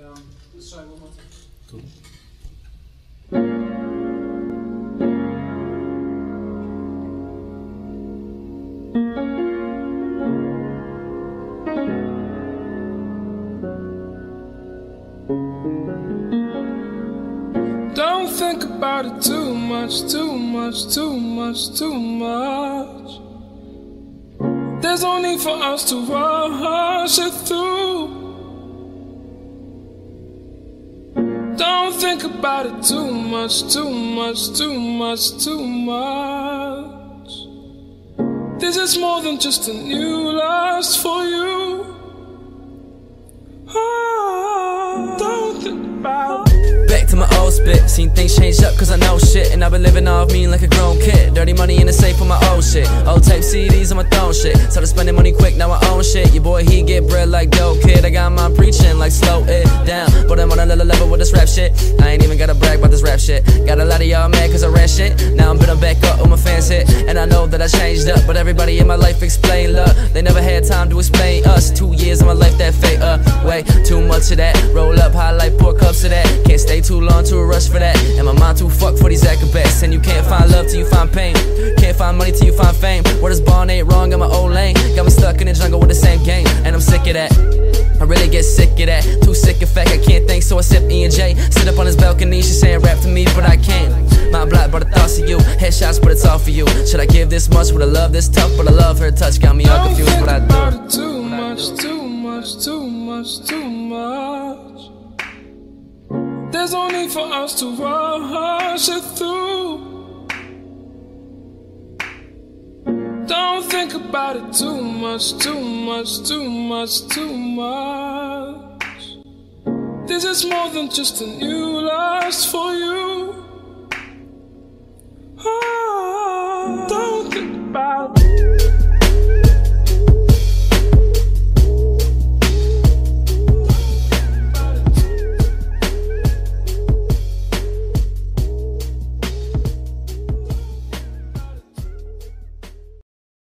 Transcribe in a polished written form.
let's try one more time. Cool. Don't think about it too much, too much, too much, too much. There's no need for us to rush it through. Don't think about it too much, too much, too much, too much. This is more than just a new lust for you. Oh, don't think about it. Back to my old spit, seen things change up cause I know shit. And I've been living off me like a grown kid. Dirty money in the safe for my old shit. Old tape CDs on my throne shit. Started spending money quick, now I own shit. Your boy, he get bread like dope kid. I got my preaching like slow it down. But I'm on a little level with this rap shit. I ain't even gotta brag about this rap shit. Got a lot of y'all mad cause I ran shit. Now I'm building back up when my fans hit. And I know that I changed up, but everybody in my life explain love. They never had time to explain us. 2 years of my life that fade way too much of that. Roll up high like 4 cups of that. Can't stay too long to a rush for that. And my mind too fucked for these acrobats. And you can't find love till you find pain. Can't find money till you find fame. Where this barn ain't wrong in my old lane. Got me stuck in the jungle with the same game. And I'm sick of that. I really get sick of that. Too sick in fact I can't think, so I sip E&J. Sit up on his balcony, she saying rap to me, but I can't. My block, but the thoughts of you. Headshots, but it's all for you. Should I give this much? Would I love this tough? But I love her touch, got me all confused. What I do? Don't think about it too much, too much, too much, too much. There's no need for us to rush it through. Don't think about it too much, too much, too much, too much. This is more than just a new lust for you. Oh, don't think about it.